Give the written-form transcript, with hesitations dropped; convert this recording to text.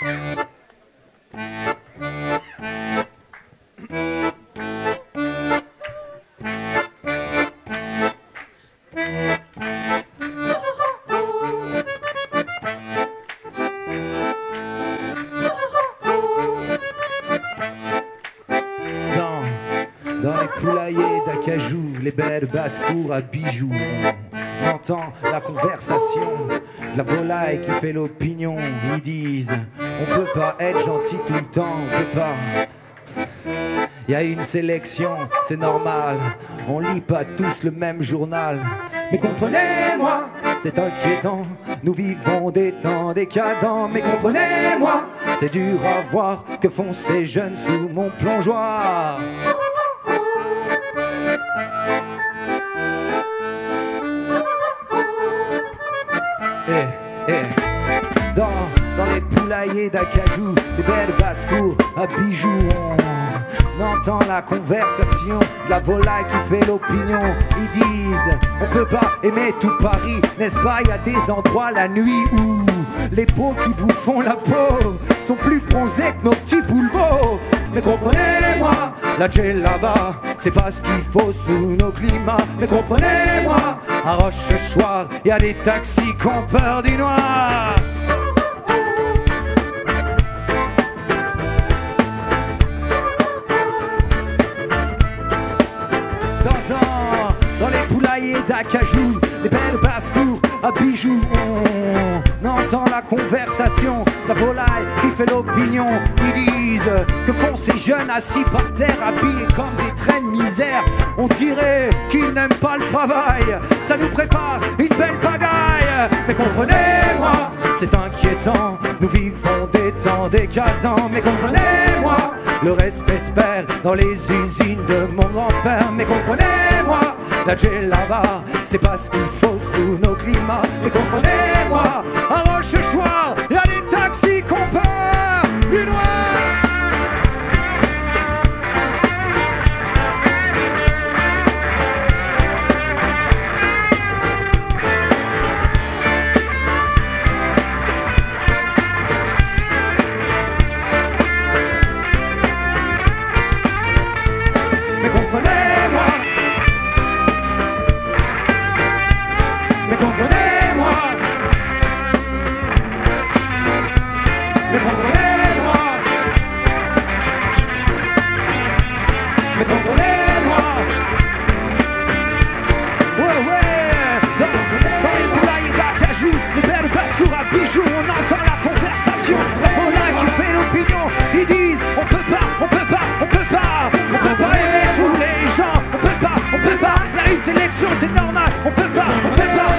Dans les poulaillers d'acajou, les belles basses-cours à bijoux, on entend la conversation, la volaille qui fait l'opinion. Ils disent, on peut pas être gentil tout le temps, on peut pas. Y a une sélection, c'est normal, on lit pas tous le même journal. Mais comprenez-moi, c'est inquiétant, nous vivons des temps décadents. Mais comprenez-moi, c'est dur à voir, que font ces jeunes sous mon plongeoir. Dans les poulaillers d'acajou, des belles basses-cours à bijoux, on entend la conversation, la volaille qui fait l'opinion. Ils disent, on peut pas aimer tout Paris, n'est-ce pas? Il y a des endroits la nuit où les peaux qui vous font la peau sont plus bronzées que nos petits bouleaux. Mais comprenez-moi, la djellaba, c'est pas ce qu'il faut sous nos climats. Mais comprenez-moi, à Rochechouart, y a des taxis qui ont peur du noir. Dans les poulaillers d'acajou, les belles basses-cours à bijoux, on entend la conversation, la volaille qui fait l'opinion. Ils disent, que font ces jeunes assis par terre, habillés comme des traits de misère? On dirait qu'ils n'aiment pas le travail, ça nous prépare une belle pagaille. Mais comprenez-moi, c'est inquiétant, nous vivons des temps décadents. Mais comprenez-moi, le respect se perd dans les usines de mon grand-père. Mais comprenez-moi, la djellaba, c'est pas ce qu'il faut sous nos climats. Mais comprenez-moi, à Rochechouart, y a des taxis qui ont peur du noir. Mais comprenez-moi, mais comprenez-moi, mais comprenez-moi, mais comprenez-moi. Ouais, dans les poulailles d'acajou, les belles basses-cours à bijoux, on entend la conversation, la volaille qui fait l'opinion. Ils disent, on peut pas, on peut pas, on peut pas, on peut pas aimer tous les gens, on peut pas, on peut pas. Y a une sélection, c'est normal, on peut pas, on peut pas.